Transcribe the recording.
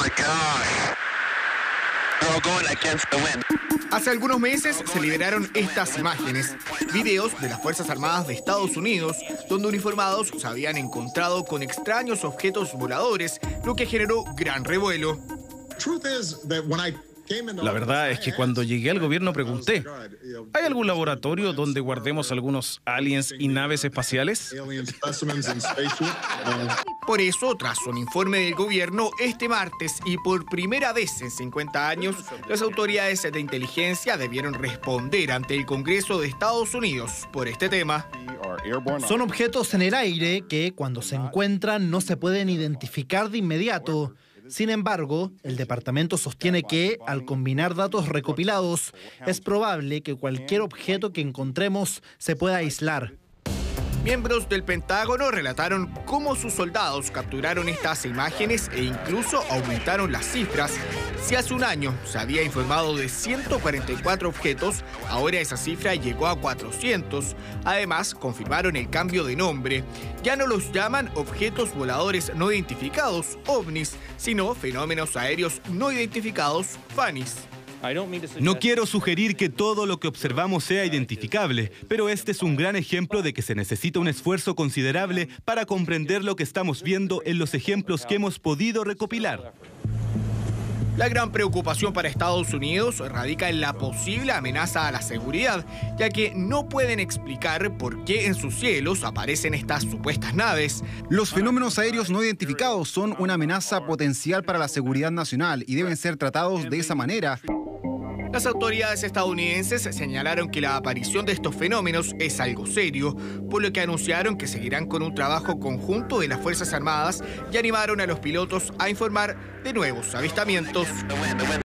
Hace algunos meses se liberaron estas imágenes, videos de las Fuerzas Armadas de Estados Unidos, donde uniformados se habían encontrado con extraños objetos voladores, lo que generó gran revuelo. La verdad es que cuando llegué al gobierno pregunté, ¿hay algún laboratorio donde guardemos algunos aliens y naves espaciales? Por eso, tras un informe del gobierno este martes y por primera vez en 50 años, las autoridades de inteligencia debieron responder ante el Congreso de Estados Unidos por este tema. Son objetos en el aire que, cuando se encuentran, no se pueden identificar de inmediato. Sin embargo, el departamento sostiene que, al combinar datos recopilados, es probable que cualquier objeto que encontremos se pueda aislar. Miembros del Pentágono relataron cómo sus soldados capturaron estas imágenes e incluso aumentaron las cifras. Si hace un año se había informado de 144 objetos, ahora esa cifra llegó a 400. Además, confirmaron el cambio de nombre. Ya no los llaman objetos voladores no identificados, ovnis, sino fenómenos aéreos no identificados, FANIs. No quiero sugerir que todo lo que observamos sea identificable, pero este es un gran ejemplo de que se necesita un esfuerzo considerable para comprender lo que estamos viendo en los ejemplos que hemos podido recopilar. La gran preocupación para Estados Unidos radica en la posible amenaza a la seguridad, ya que no pueden explicar por qué en sus cielos aparecen estas supuestas naves. Los fenómenos aéreos no identificados son una amenaza potencial para la seguridad nacional y deben ser tratados de esa manera. Las autoridades estadounidenses señalaron que la aparición de estos fenómenos es algo serio, por lo que anunciaron que seguirán con un trabajo conjunto de las Fuerzas Armadas y animaron a los pilotos a informar de nuevos avistamientos.